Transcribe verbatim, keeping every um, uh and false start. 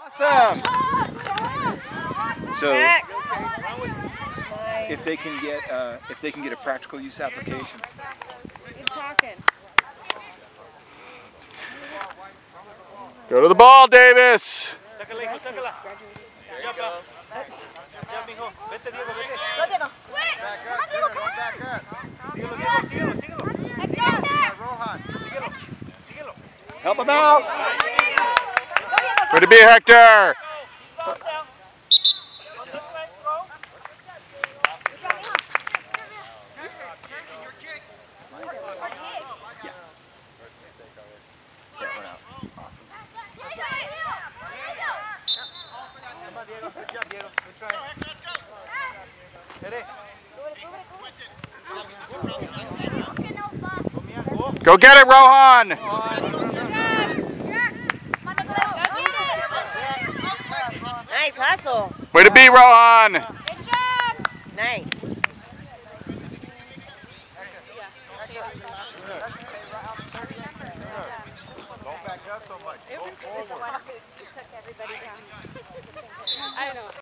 Awesome. So if they can get uh, if they can get a practical use application. Keep talking. Go to the ball, Davis. Help him out. Way to be, Hector. Go get it, Rohan. Nice hustle. Way to be, Rohan. Good job. Nice. Don't back up so much. Go forward. Took everybody down. I know.